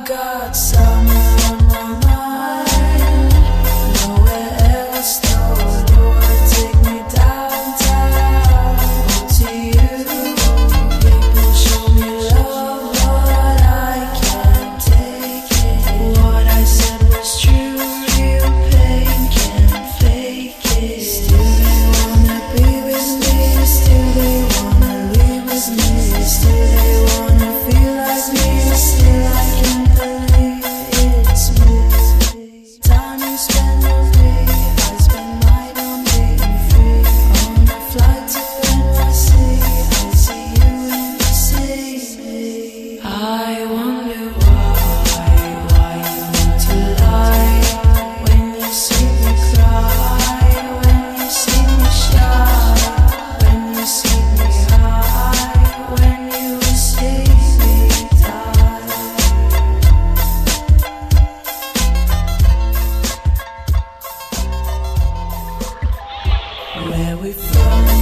got summer on my mind, nowhere else, no. Lord, take me downtown, to you. People show me love, but I can't take it. What I said was true, real pain, can't fake it. Still they wanna be with me, still they wanna live with me, still they wanna feel like me, still I can't believe it's me. Time you spend on me, I spend mine on being free. On a flight to NYC, I see you in the city. I wonder why you need to lie. When you see me cry, when you see me shine, when you see me high, when you see me die. Where we from?